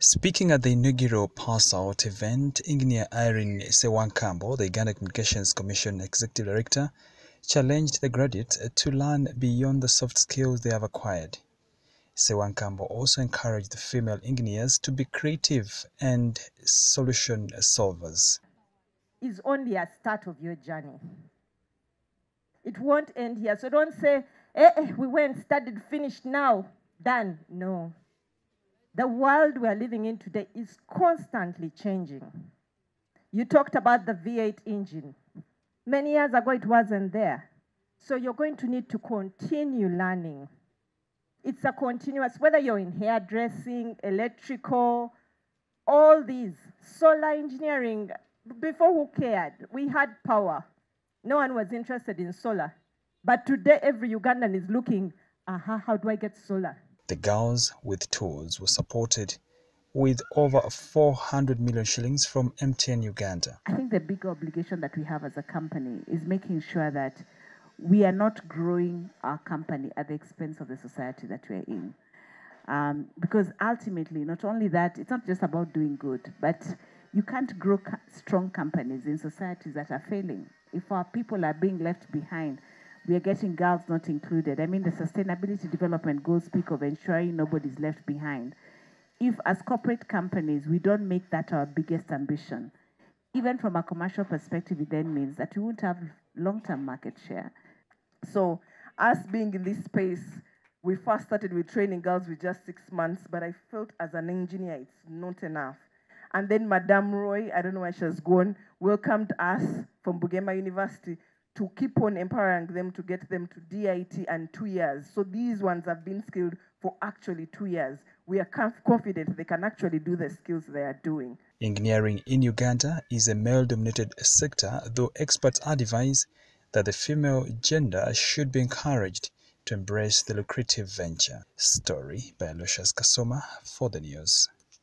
Speaking at the inaugural pass-out event, Engineer Irene Ssewankambo, the Uganda Communications Commission Executive Director, challenged the graduates to learn beyond the soft skills they have acquired. Ssewankambo also encouraged the female engineers to be creative and solution solvers. Is only a start of your journey. It won't end here. So don't say, we went, studied, finished, now, done. No. The world we're living in today is constantly changing. You talked about the V8 engine. Many years ago, it wasn't there. So you're going to need to continue learning. It's a continuous, whether you're in hairdressing, electrical, all these, solar engineering. Before, who cared? We had power. No one was interested in solar. But today, every Ugandan is looking, how do I get solar? The girls with tours were supported with over 400 million shillings from MTN Uganda. I think the big obligation that we have as a company is making sure that we are not growing our company at the expense of the society that we're in. Because ultimately, not only that, it's not just about doing good, but you can't grow strong companies in societies that are failing. If our people are being left behind, we are getting girls not included. I mean, the sustainability development goals speak of ensuring nobody's left behind. If as corporate companies, we don't make that our biggest ambition, even from a commercial perspective, it then means that we won't have long-term market share. So us being in this space, we first started with training girls with just 6 months, but I felt as an engineer, it's not enough. And then Madame Roy, I don't know where she has gone, welcomed us from Bugema University to keep on empowering them to get them to DIT and 2 years. So these ones have been skilled for actually 2 years. We are confident they can actually do the skills they are doing. Engineering in Uganda is a male-dominated sector, though experts advise that the female gender should be encouraged to embrace the lucrative venture. Story by Aloysius Kasoma for the news.